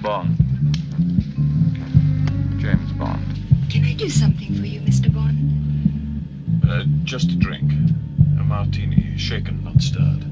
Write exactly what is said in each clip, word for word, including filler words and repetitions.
Bond. James Bond. Can I do something for you, Mister Bond? Uh, just a drink. A martini, shaken, not stirred.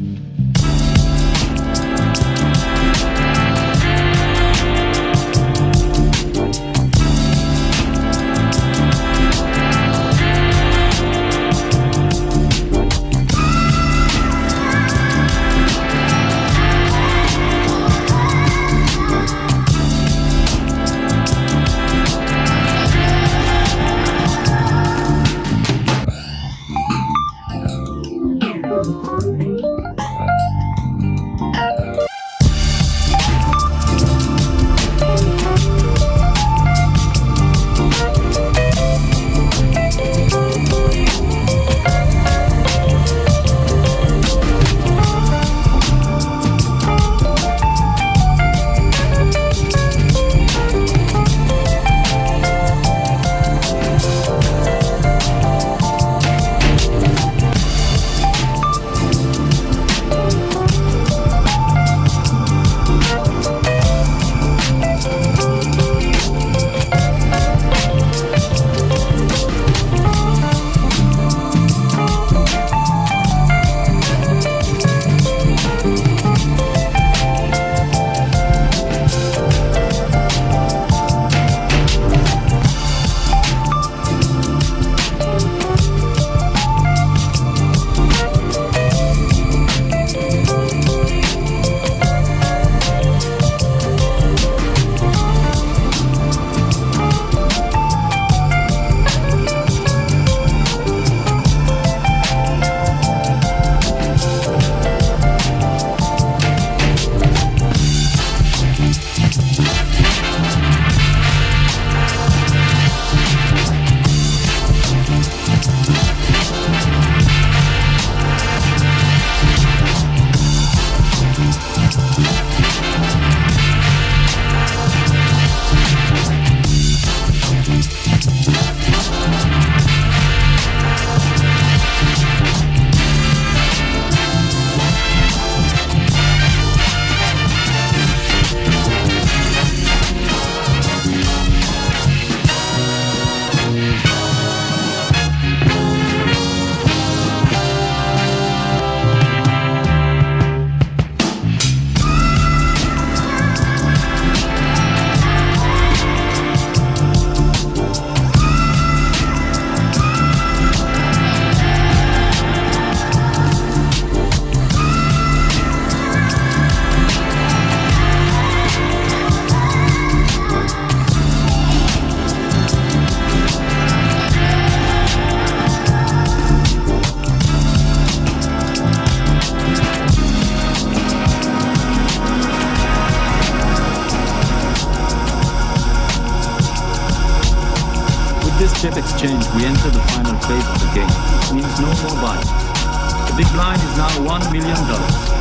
Chip exchange, we enter the final phase of the game. It means no more buys. The big blind is now one million dollars.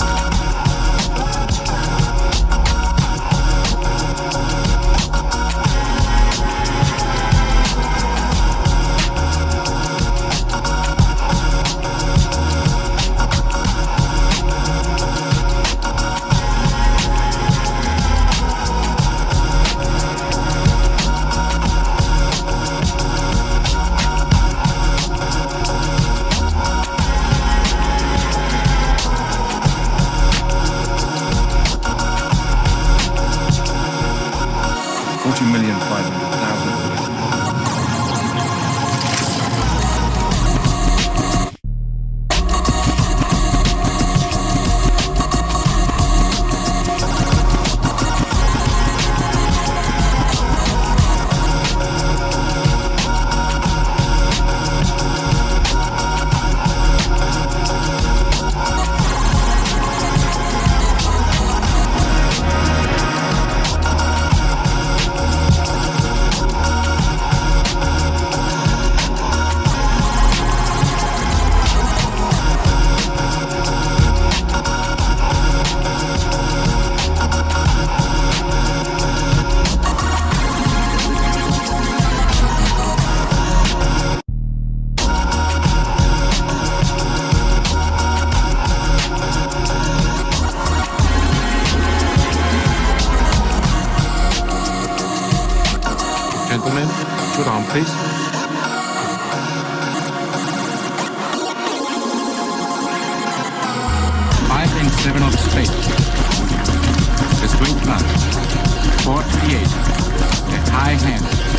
forty million five hundred thousand. Good arm, please. Five and seven of spades. The swing flush. Four to the eight. The high hand.